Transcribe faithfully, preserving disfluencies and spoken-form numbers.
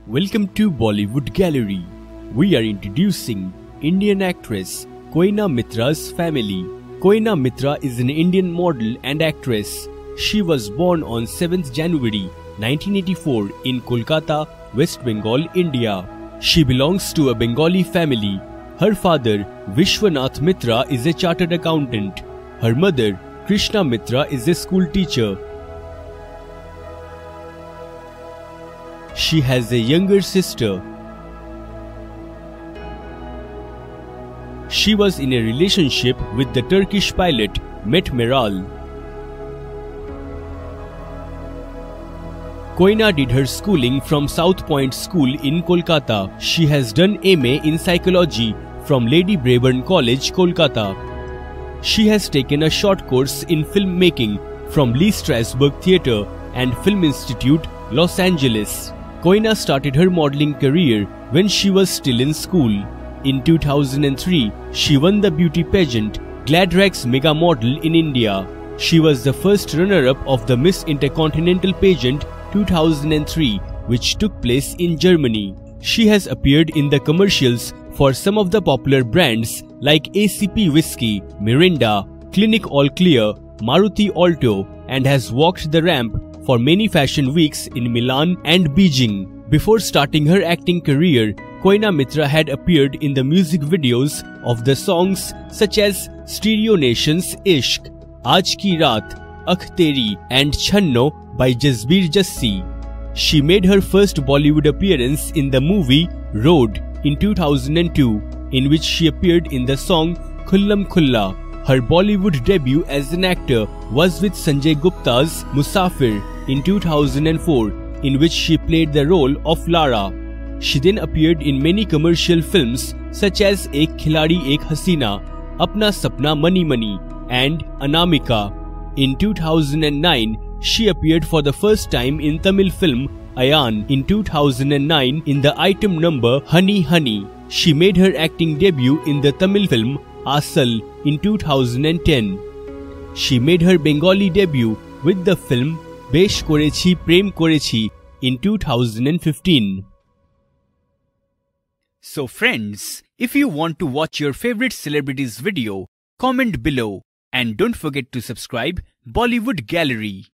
Welcome to Bollywood Gallery. We are introducing Indian actress Koina Mitra's family. Koina Mitra is an Indian model and actress. She was born on seventh January nineteen eighty-four in Kolkata, West Bengal, India. She belongs to a Bengali family. Her father, Vishwanath Mitra, is a chartered accountant. Her mother, Krishna Mitra, is a school teacher. She has a younger sister. She was in a relationship with the Turkish pilot Mete Meral. Koina did her schooling from South Point School in Kolkata. She has done M A in Psychology from Lady Brabourne College, Kolkata. She has taken a short course in filmmaking from Lee Strasberg Theatre and Film Institute, Los Angeles. Koina started her modeling career when she was still in school. In two thousand three, she won the beauty pageant Gladrax Mega Model in India. She was the first runner-up of the Miss Intercontinental pageant two thousand three, which took place in Germany. She has appeared in the commercials for some of the popular brands like A C P Whiskey, Mirinda, Clinic All Clear, Maruti Alto, and has walked the ramp for many fashion weeks in Milan and Beijing. Before starting her acting career, Koina Mitra had appeared in the music videos of the songs such as Stereo Nation's Ishq, Aaj Ki Raat, Akh Teri, and Channo by Jasbir Jassi. She made her first Bollywood appearance in the movie Road in two thousand two, in which she appeared in the song Khullam Khulla. Her Bollywood debut as an actor was with Sanjay Gupta's Musafir in two thousand four, in which she played the role of Lara. She then appeared in many commercial films such as Ek Khiladi Ek Hasina, Apna Sapna Mani Mani, and Anamika. In two thousand nine, she appeared for the first time in Tamil film Ayan in two thousand nine in the item number Honey Honey. She made her acting debut in the Tamil film Asal in two thousand ten. She made her Bengali debut with the film Besh Korechi Prem Korechi in two thousand fifteen. So friends, if you want to watch your favorite celebrities video, comment below and don't forget to subscribe Bollywood Gallery.